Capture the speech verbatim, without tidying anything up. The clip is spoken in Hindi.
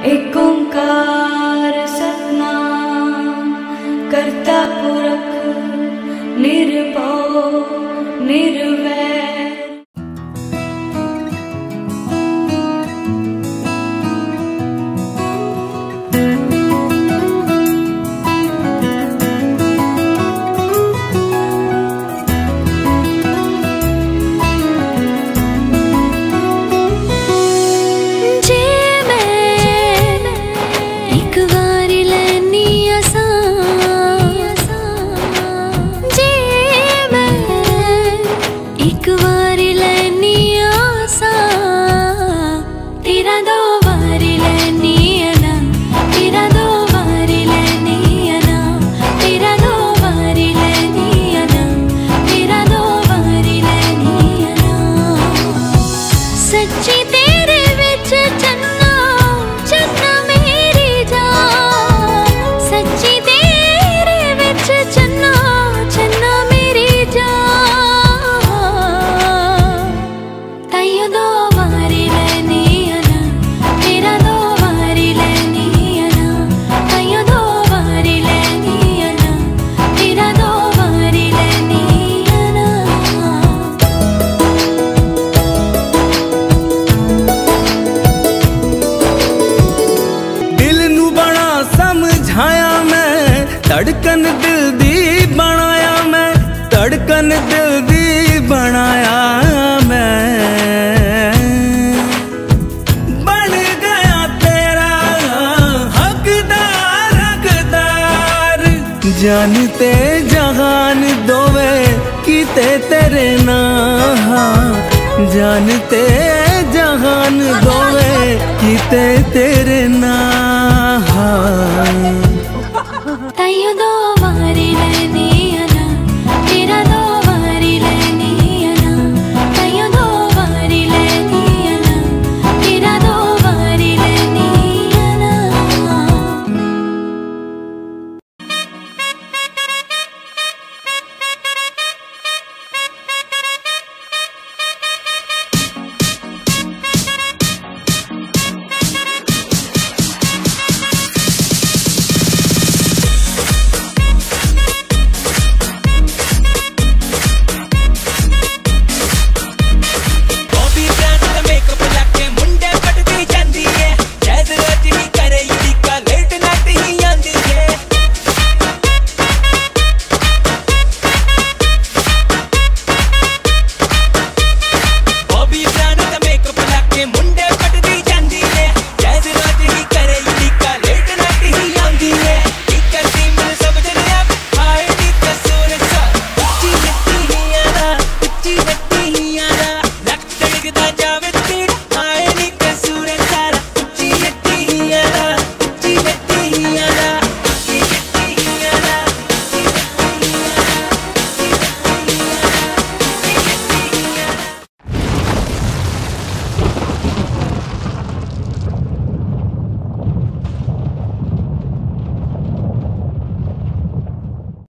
एक ओंकार सतनाम करता पुरख निर्भव निर्वैर। धड़कन दिल दी बनाया मैं, धड़कन दिल दी बनाया मैं, बन गया तेरा हकदार हकदार। जानते जहान दोवे कीते तेरे नाम, जानते जहान दोवे कीते तेरे नाम। ताइयों दो बारी